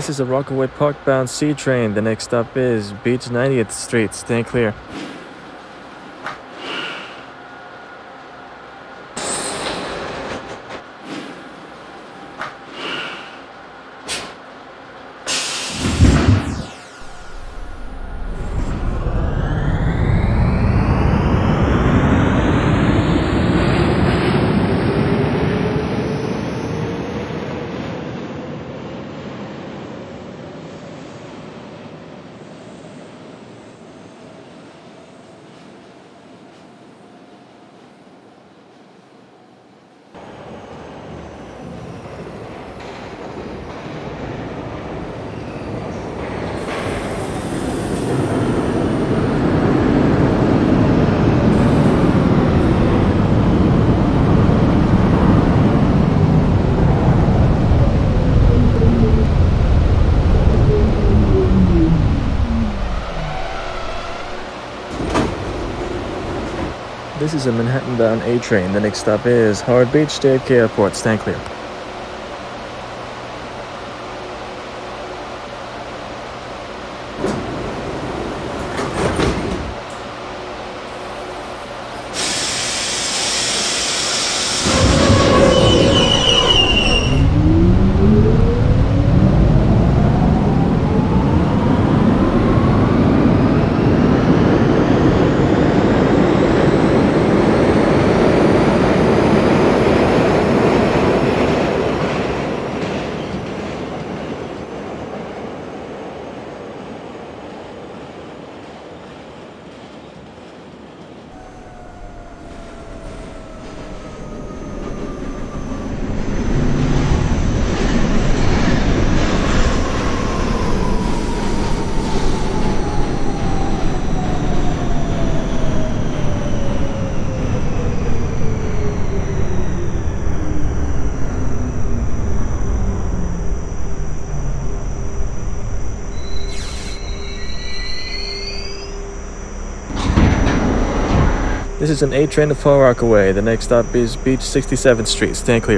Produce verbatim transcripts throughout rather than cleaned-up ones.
This is a Rockaway Park bound C train. The next stop is Beach ninetieth Street. Stand clear. This is a Manhattan-bound A train. The next stop is Howard Beach, J F K Airport. Stand clear. This is an A train to Far Rockaway. The next stop is Beach sixty-seventh Street. Stand clear.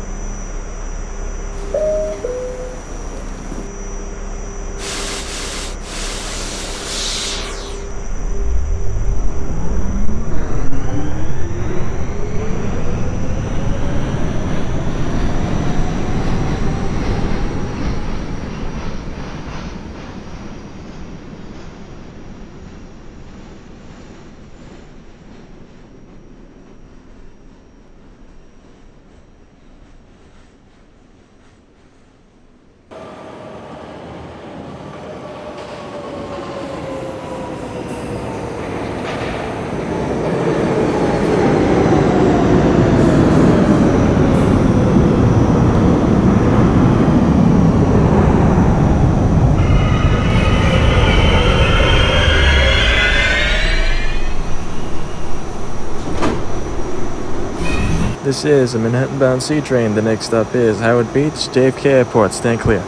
This is a Manhattan-bound C train. The next stop is Howard Beach, J F K Airport. Stand clear.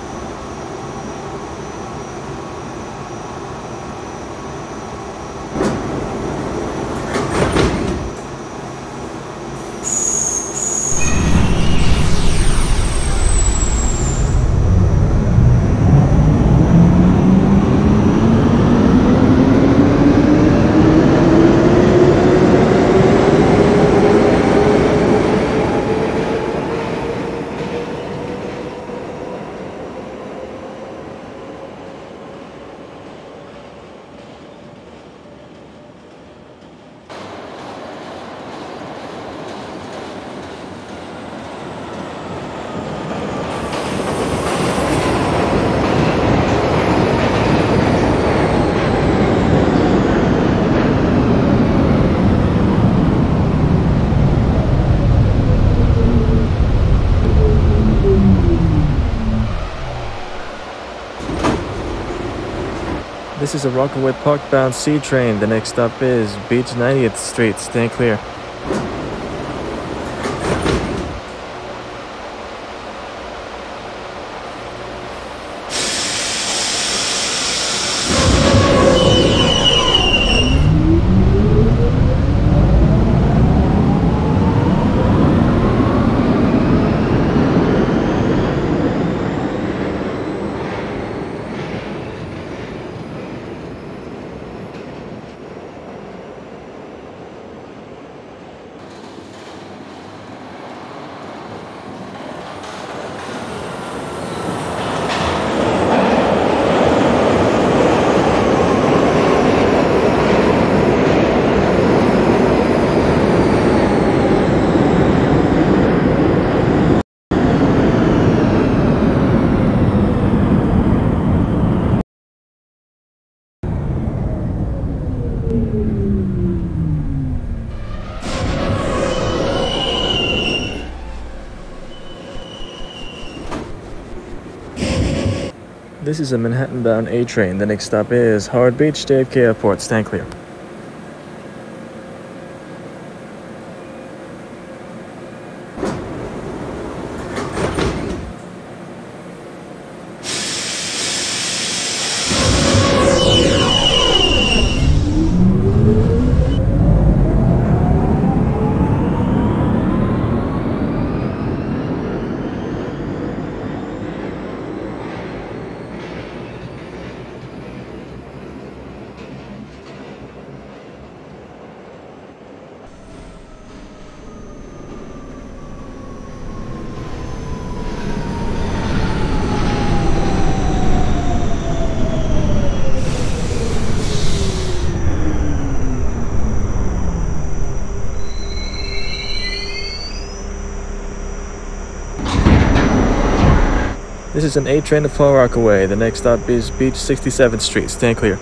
This is a Rockaway Park bound C train. The next stop is Beach ninetieth Street. Stand clear. This is a Manhattan-bound A train. The next stop is Howard Beach, J F K Airport. Stand clear. This is an A train to Far Rockaway. The next stop is Beach sixty-seventh Street. Stand clear.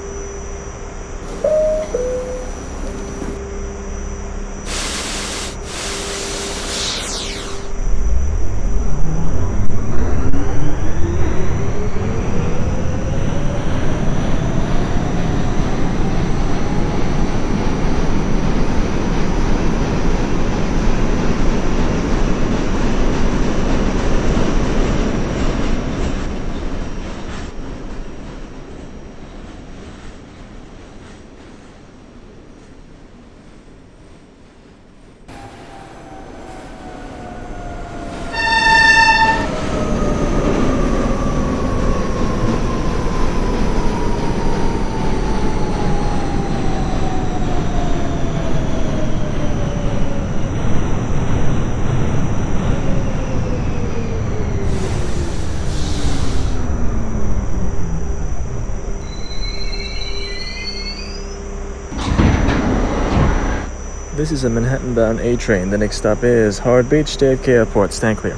This is a Manhattan-bound A train. The next stop is Howard Beach, J F K Airport. Stand clear.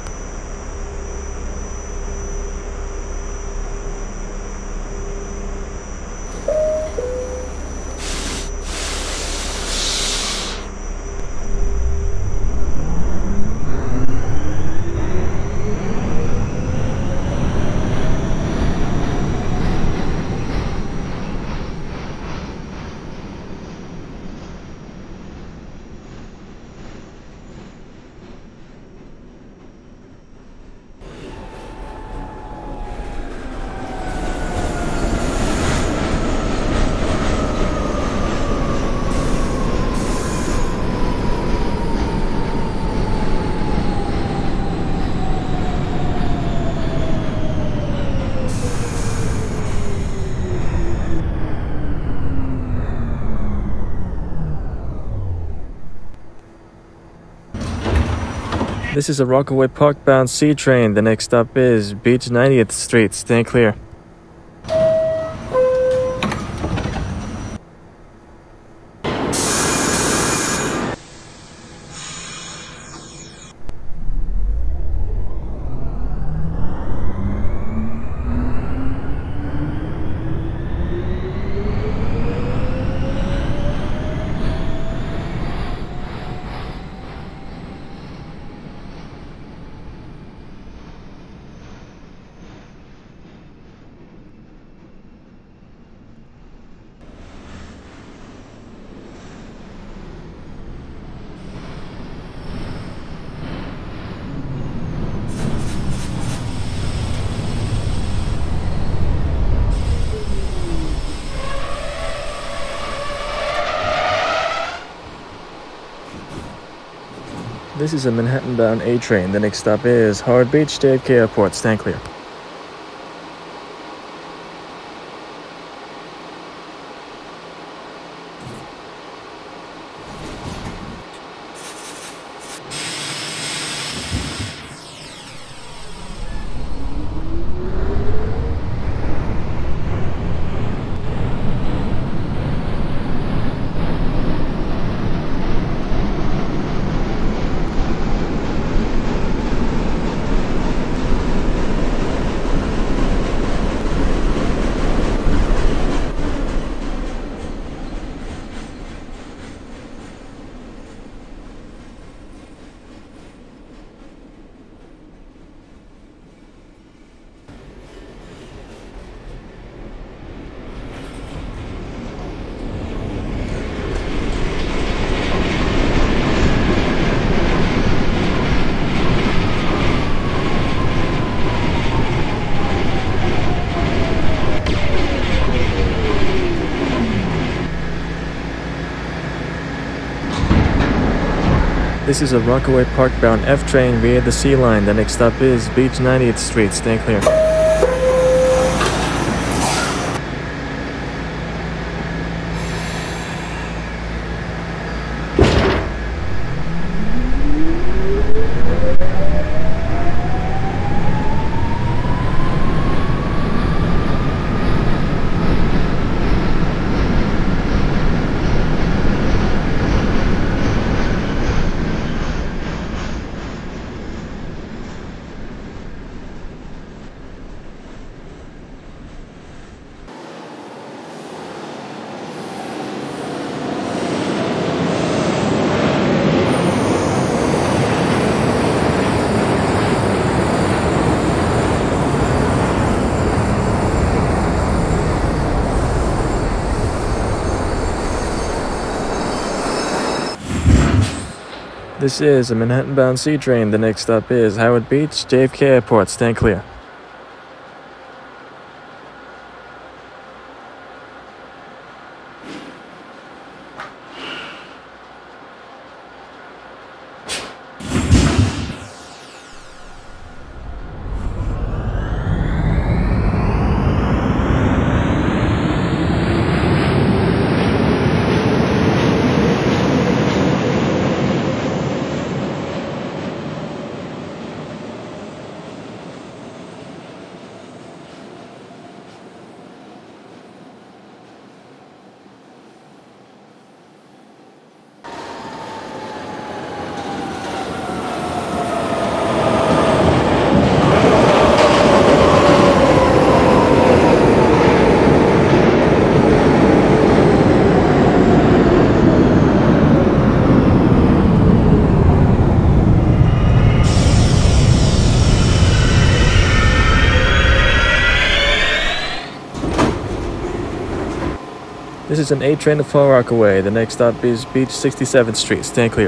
This is a Rockaway Park-bound C train. The next stop is Beach ninetieth Street. Stand clear. This is a Manhattan-bound A train. The next stop is Howard Beach, J F K Airport. Stand clear. This is a Rockaway Park bound F train via the C line. The next stop is Beach ninetieth Street. Stand clear. This is a Manhattan-bound C train. The next stop is Howard Beach, J F K Airport. Stand clear. This is an A train to Far Rockaway. The next stop is Beach sixty-seventh Street. Stand clear.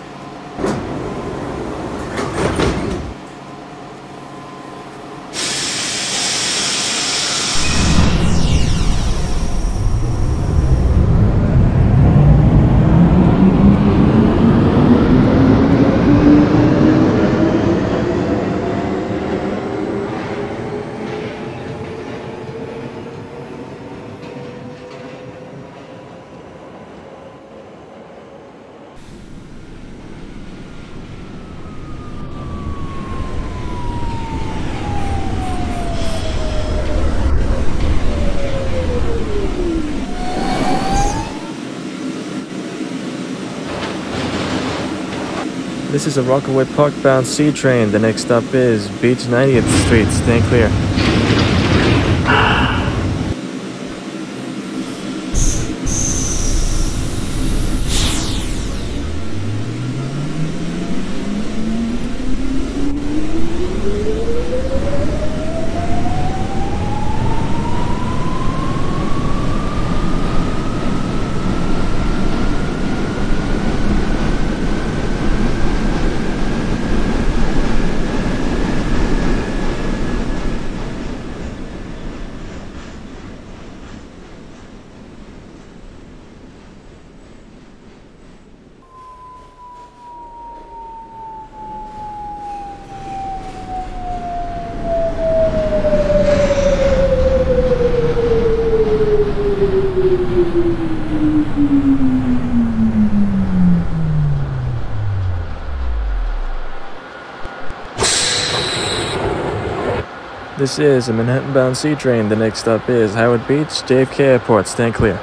This is a Rockaway Park bound C train. The next stop is Beach ninetieth Street. Stand clear. This is a Manhattan-bound C train. The next stop is Howard Beach, J F K Airport. Stand clear.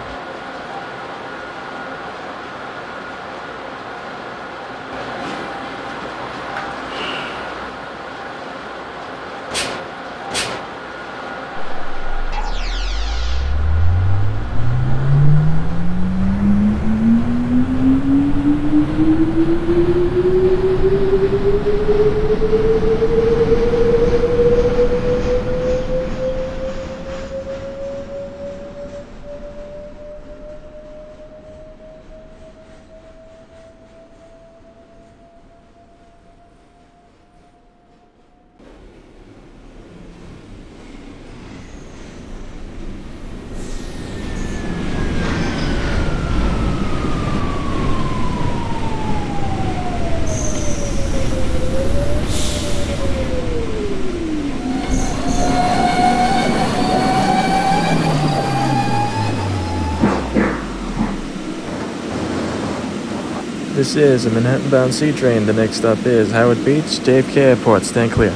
This is a Manhattan-bound C train. The next stop is Howard Beach, J F K Airport. Stand clear.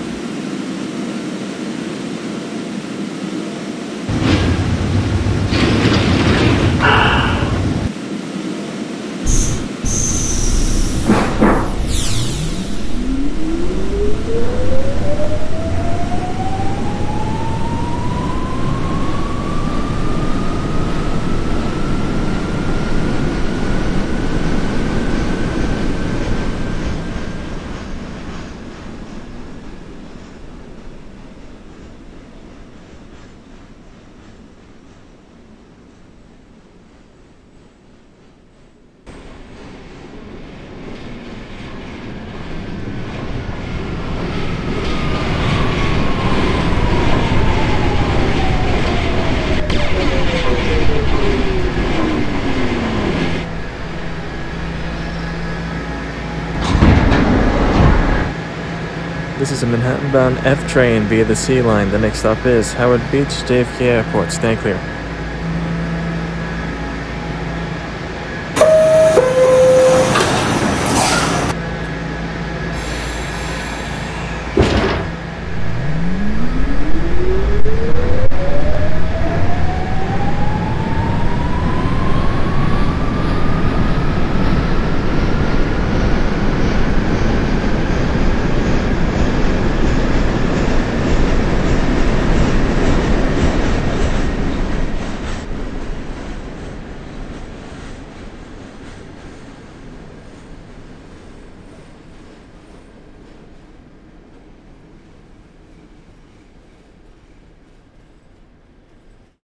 This is a Manhattan-bound F train via the C line. The next stop is Howard Beach, J F K Airport. Stand clear.